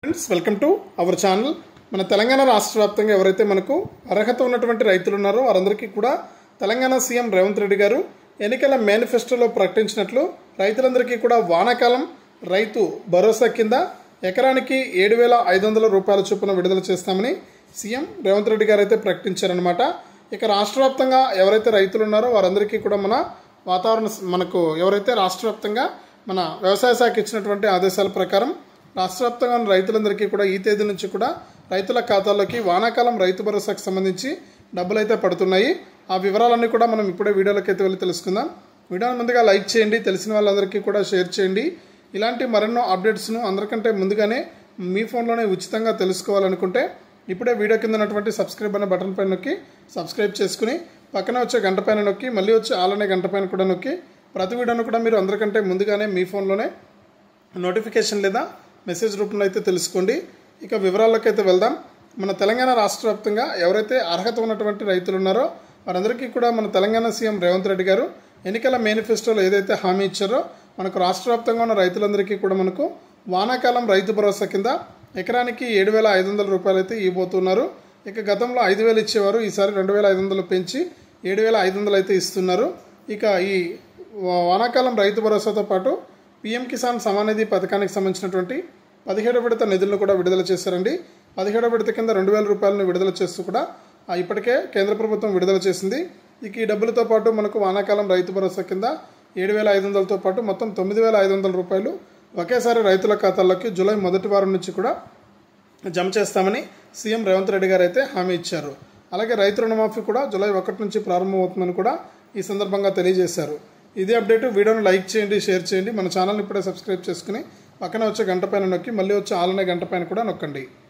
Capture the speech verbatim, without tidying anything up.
Friends welcome to our channel. మన తెలంగాణ రాష్ట్ర వ్యాప్తంగా ఎవరైతే మనకు అర్హత ఉన్నటువంటి రైతులు ఉన్నారో వారందరికీ కూడా తెలంగాణ సీఎం రేవంత్ రెడ్డి గారు ఎన్నికల మేనిఫెస్టోలో ప్రకటించినట్లు రైతులందరికీ కూడా వానాకాలం రైతు భరోసా కింద ఎకరానికి ఏడు వేల ఐదు వందల రూపాయల చొప్పున విడుదల చేస్తామని సీఎం రేవంత్ రెడ్డి గారు అయితే ప్రకటించారనమాట. ఇక రాష్ట్ర వ్యాప్తంగా ఎవరైతే రైతులు ఉన్నారో వారందరికీ కూడా మన వాతావరణ మనకు ఎవరైతే రాష్ట్ర వ్యాప్తంగా మన వ్యవసాయ శాఖ ఇచ్చినటువంటి ఆదేశాల ప్రకారం రాష్ట్ర వ్యాప్తంగా రైతులందరికీ కూడా ఈ తేదీ నుంచి కూడా రైతుల ఖాతాల్లోకి వానాకాలం రైతు భరోసాకు సంబంధించి డబ్బులు అయితే పడుతున్నాయి. ఆ వివరాలన్నీ కూడా మనం ఇప్పుడే వీడియోలోకి అయితే వెళ్ళి తెలుసుకుందాం. వీడియోని ముందుగా లైక్ చేయండి, తెలిసిన వాళ్ళందరికీ కూడా షేర్ చేయండి. ఇలాంటి మరెన్నో అప్డేట్స్ను అందరికంటే ముందుగానే మీ ఫోన్లోనే ఉచితంగా తెలుసుకోవాలనుకుంటే ఇప్పుడే వీడియో కింద ఉన్నటువంటి సబ్స్క్రైబ్ అనే బటన్ పైన నొక్కి సబ్స్క్రైబ్ చేసుకుని పక్కన వచ్చే గంట పైన నొక్కి మళ్ళీ వచ్చే ఆల్ అనే గంట పైన కూడా నొక్కి ప్రతి వీడియోను కూడా మీరు అందరికంటే ముందుగానే మీ ఫోన్లోనే నోటిఫికేషన్ లేదా మెసేజ్ రూపంలో అయితే తెలుసుకోండి. ఇక వివరాల్లోకి అయితే వెళ్దాం. మన తెలంగాణ రాష్ట్ర వ్యాప్తంగా ఎవరైతే అర్హత ఉన్నటువంటి రైతులు ఉన్నారో వారందరికీ కూడా మన తెలంగాణ సీఎం రేవంత్ రెడ్డి గారు ఎన్నికల మేనిఫెస్టోలో ఏదైతే హామీ ఇచ్చారో మనకు రాష్ట్ర వ్యాప్తంగా ఉన్న రైతులందరికీ కూడా మనకు వానాకాలం రైతు భరోసా కింద ఎకరానికి ఏడు వేల ఐదు వందల రూపాయలు అయితే ఇవ్వబోతున్నారు. ఇక గతంలో ఐదు వేలు ఇచ్చేవారు, ఈసారి రెండు వేల ఐదు వందలు పెంచి ఏడు వేల ఐదు వందలు అయితే ఇస్తున్నారు. ఇక ఈ వానాకాలం రైతు భరోసాతో పాటు పీఎం కిసాన్ సమానిధి పథకానికి సంబంధించినటువంటి పదిహేడో విడత నిధులను కూడా విడుదల చేశారండి. పదిహేడో విడత కింద రెండు వేల రూపాయలను విడుదల చేస్తూ కూడా ఇప్పటికే కేంద్ర ప్రభుత్వం విడుదల చేసింది. ఇక ఈ డబ్బులతో పాటు మనకు వానాకాలం రైతు భరోసా కింద ఏడు వేల ఐదు వందలతో పాటు మొత్తం తొమ్మిది వేల ఐదు వందల రూపాయలు ఒకేసారి రైతుల ఖాతాల్లోకి జూలై మొదటి వారం నుంచి కూడా జమ చేస్తామని సీఎం రేవంత్ రెడ్డి గారు అయితే హామీ ఇచ్చారు. అలాగే రైతు రుణమాఫీ కూడా జూలై ఒకటి నుంచి ప్రారంభమవుతుందని కూడా ఈ సందర్భంగా తెలియజేశారు. ఇదే అప్డేట్. వీడియోను లైక్ చేయండి, షేర్ చేయండి. మన ఛానల్ని ఇప్పుడే సబ్స్క్రైబ్ చేసుకుని పక్కన వచ్చే గంట పైన నొక్కి మళ్ళీ వచ్చే ఆల్ అనే గంట పైన కూడా నొక్కండి.